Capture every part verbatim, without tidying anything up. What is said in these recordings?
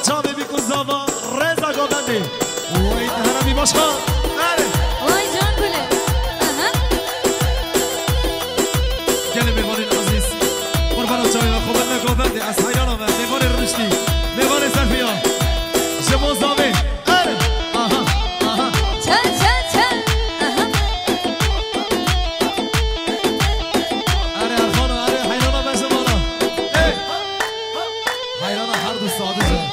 چاوی بیکن زاوا رزا گابنده وای هرمی باشا آره وای جان گله گله میوانین عزیز قربان چاوی و خوبنده گابنده از حیران آمد میوان رشتی میوان سرفیا شما زاوی آره آها آها چل چل چل آره ارخانو آره حیران آمد شمالا حیران هر دو ساده جان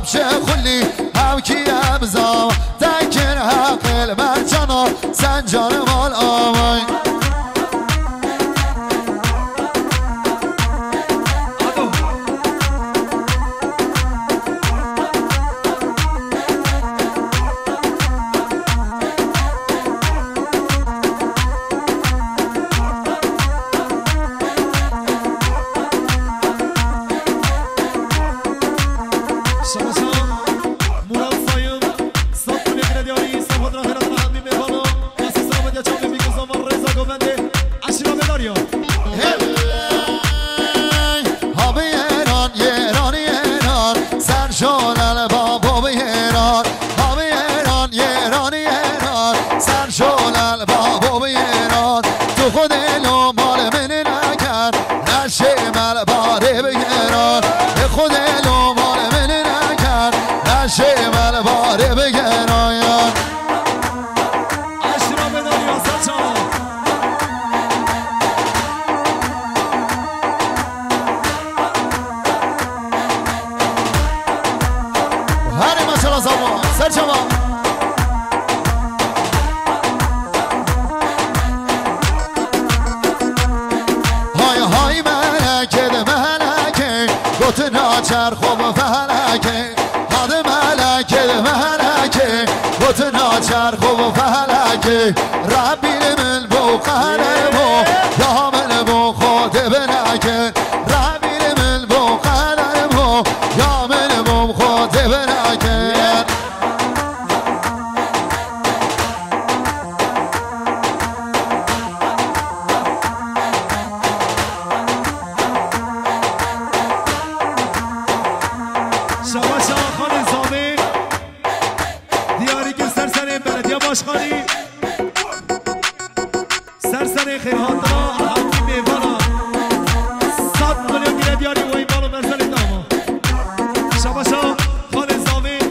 همشه خلی هم کی ابزا تکر حق المرجانا سنجان مال آمای ناچر خوب فلکه هاد ملکه ملکه بوت ناچر خوب فلکه ربی من بو قلبو یا من بو خود بنکه ربی من بو قلبو یا من بو خود بنکه باشخانی سرسر خیرهات را حقی میوانا صد میلیون دیره دیاری و این بالو مرزل داما شباشا خان زامی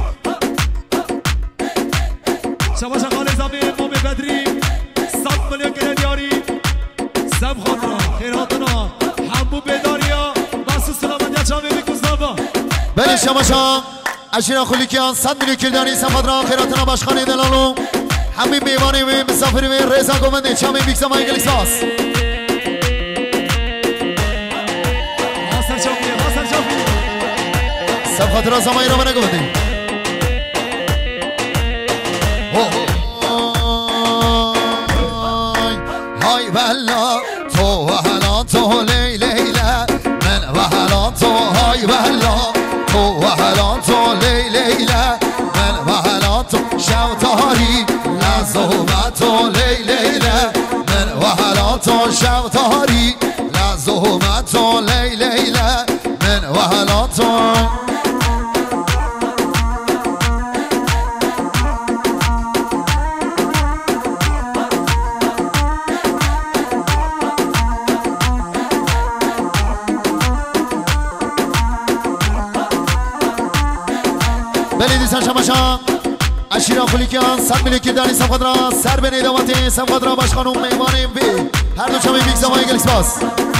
شباشا خان زامی امام بدری صد میلیون دیره دیاری سب خاطرا خیرهات را حبو بیداریا بسو سلامت یا چامی بیکوز داما بلی شباشا اشیرا خلیکیان صد میلیون کلدانی سفادران خیراتنا باشخانه دلالو همین میوانی و مسافری و رضا گومنده چامی بیکسا مای گلیساس حسن چاپی حسن چاپی سفادران زمانی رو منه گومنده های بلا تو و حالا تو لی لیله من و حالا تو های بلا تو و حالا تو لی لیله من و حالا تو شوتاری لزومت تو لی لیله من و حالا تو شوتاری لزومت تو لی لیله من و حالا تو بلیدیسان شماشان اشیرا خلیکیان صد میلیون کردانی سمخدران سر به نیداماتی سمخدران باش خانوم میوانیم بی هر دو چامی بیک زمانی گلیس باز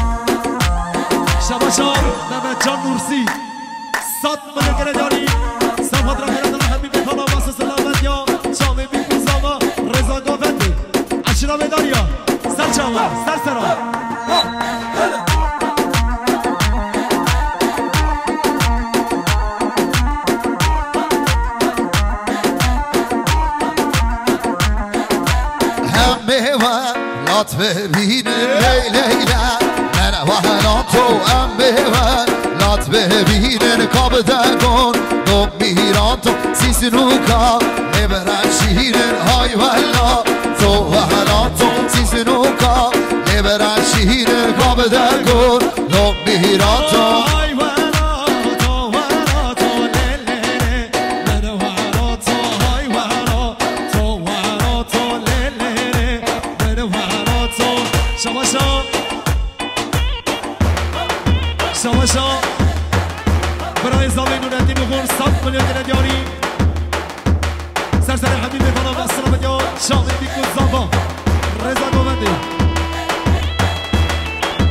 شماشان نمت جان نورسی صد میلیون کردانی سمخدران خیراتنا حبیب خانا واسه سلامت یا چامی بیک بزاما رضا گاوندی اشیرا میداریا سر چاما سر سرا لات ببین لیله من و حالا تو ام ببین لات ببین کاب دگون دو میران تو سیسنوکا نبرن شیرن های والا تو و حالا تو سیسنوکا نبرن شیرن کاب دگون دو میران تو شماشا برای زاوی نورتی بخور صد میلیون دیاری سرسر حبیب خانم و سلامت یا شامی بیکو زابا رضا گومندی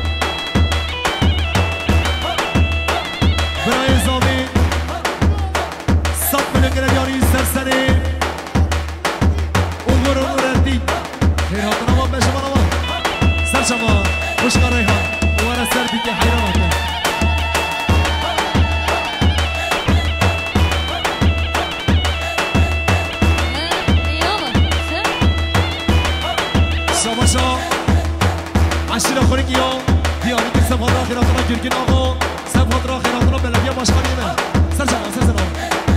برای زاوی گردیاری سرسری اوگر اوگر دی خیر هاتون آمان بشه من آمان سر شما خوشگاه ریحان اوگر سر دیگه حیران آمان شما شما عشیر آخوری کیا دیاری که سب خاطر خیراتنا گرگین آقا سب خاطر خیراتنا بلدیه باشخانی من سر شما سر شما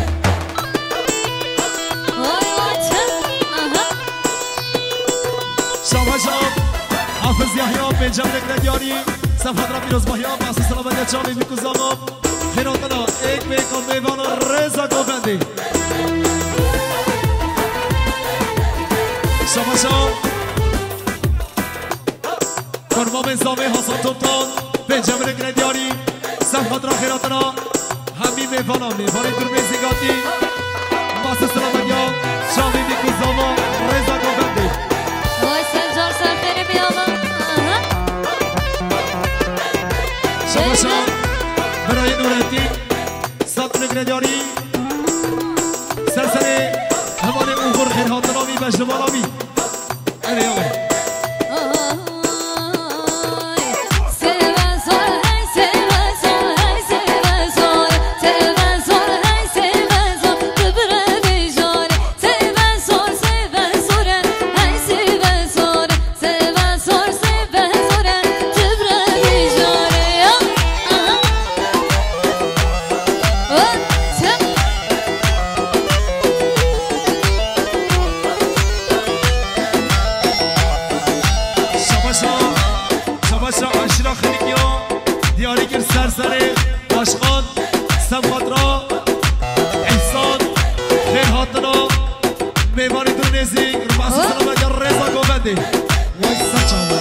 شما شما حافظ یحیی بنجام نگردیاری سب خاطر پیروز ماهیا بحث سلامت جامی میکوزاما خیراتنا ایک بیکان میوان رزا گوبندی شما شما فرما بنظام حسن توبتان بنجام نگردیاری سب خاطر خیراتنا همی میوانا میوانی درمی زیگاتی بحث سلامت جامی میکوزاما رزا گوبندی وای سنجار سرخیری بیامم شما شما برای نورالدین سات نگردیاری سرسری همان اوغر خیر هاتنامی بجنبالامی اره آقای سرسره عاشقان سب خاطرا احسان خیر هاتنا میوانی دونیزی رماس سلامت یا رزا گوبندی وای سچا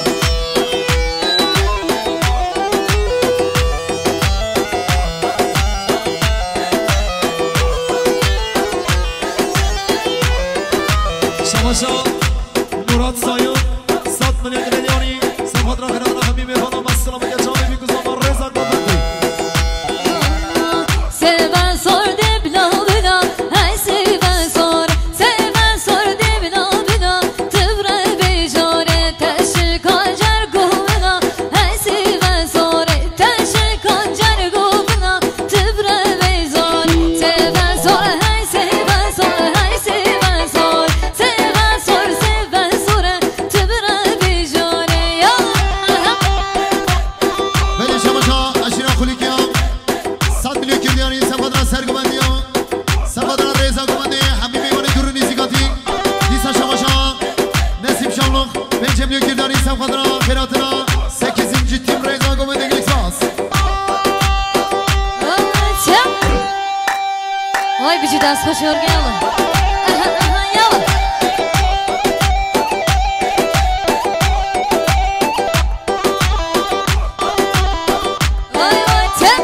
شما شما مراد سایون سات میلیون گریانی سب خاطرا خیر هاتنا همی میوانا بس سلامت یا جامعی میگوزاما رزا گوبندی وای بیچی دست پاش ارگیالم یالا وای وای تم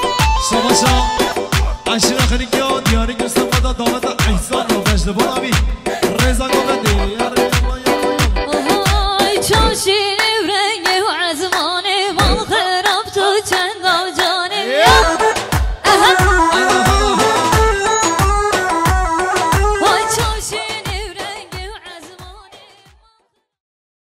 عشیر آخری که دیاری گرسم بدا دامت احسان و وجد بانامی